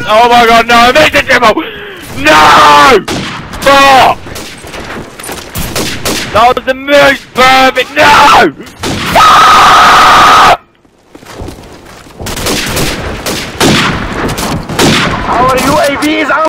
Oh my god, no, I missed the triple! No! Fuck! That was the most perfect, no! Fuck! Our UAV is